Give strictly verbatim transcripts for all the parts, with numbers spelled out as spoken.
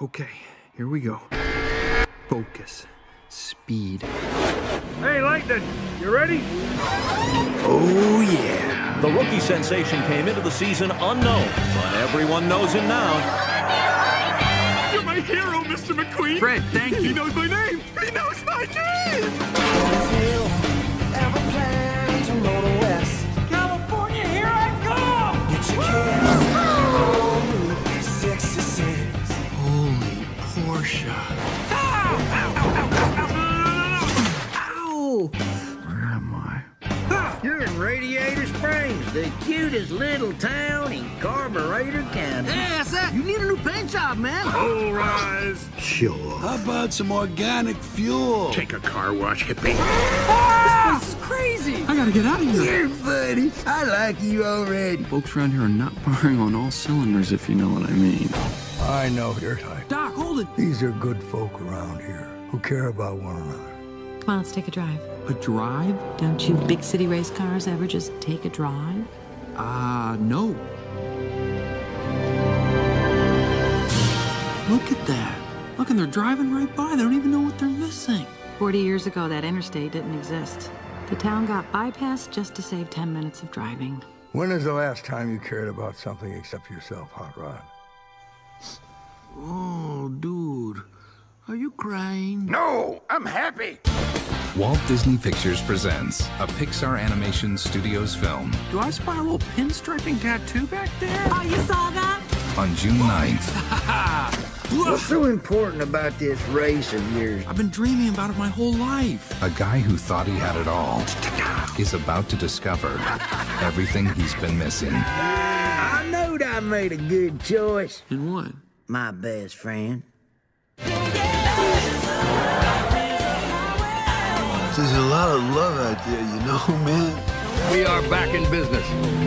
Okay, here we go. Focus. Speed. Hey, Lightning, you ready? Oh, yeah. The rookie sensation came into the season unknown, but everyone knows him now. You're my hero, Mister McQueen. Fred, thank you. He knows my name. He knows my name. California, here I come! Holy Portia. Ow! Where am I? You're in Radiator Springs, the cutest little town in Carburetor County. Hey, that's it! You need a new paint job, man! All rise. Chill. How about some organic fuel? Take a car wash, hippie. This is crazy! I gotta get out of here. You're funny. I like you already. Folks around here are not firing on all cylinders, if you know what I mean. I know your type. Doc, hold it! These are good folk around here who care about one another. Come on, let's take a drive. A drive? Don't you big city race cars ever just take a drive? Ah, uh, no. Look at that. Look, and they're driving right by. They don't even know what they're missing. Forty years ago, that interstate didn't exist. The town got bypassed just to save ten minutes of driving. When is the last time you cared about something except yourself, Hot Rod? Oh, dude. Are you crying? No, I'm happy. Walt Disney Pictures presents a Pixar Animation Studios film Do I spy a little pinstriping tattoo back there? Oh, you saw that? on June ninth. What's so important about this race of yours? I've been dreaming about it my whole life. A guy who thought he had it all is about to discover everything he's been missing. I knowed I made a good choice. In what? My best friend. There's a lot of love out there, you know, man. We are back in business.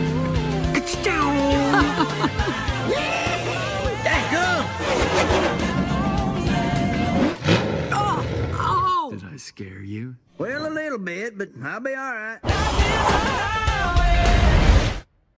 Oh, oh. Did I scare you? Well, a little bit, but I'll be all right.